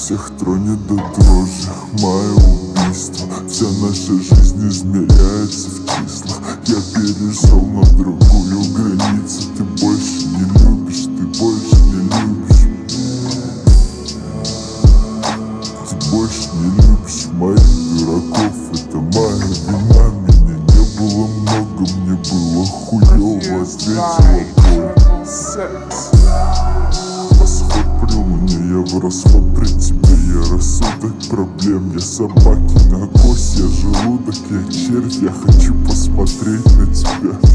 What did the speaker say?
Всех тронет до дрожи мое убийство. Вся наша жизнь измеряется в числах. Я перешел на другую границу. Ты больше не любишь, ты больше не любишь. Ты больше не любишь моих дураков. Это моя вина, меня не было много, мне было хуёво. Ответила боль. Восход при луне, я в расход при тебе. Я рассудок проблем, я собаки на кость, я желудок, я червь. Я хочу посмотреть на тебя.